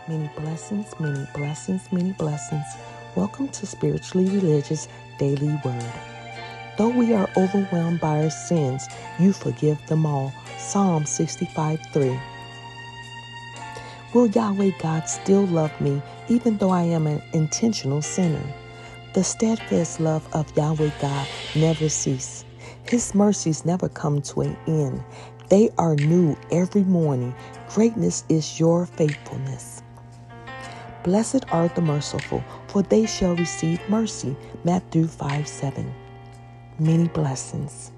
Many blessings, many blessings, many blessings. Welcome to Spiritually Religious Daily Word. Though we are overwhelmed by our sins, you forgive them all. Psalm 65:3. Will Yahweh God still love me even though I am an intentional sinner? The steadfast love of Yahweh God never ceases. His mercies never come to an end. They are new every morning. Greatness is your faithfulness. Blessed are the merciful, for they shall receive mercy. Matthew 5:7. Many blessings.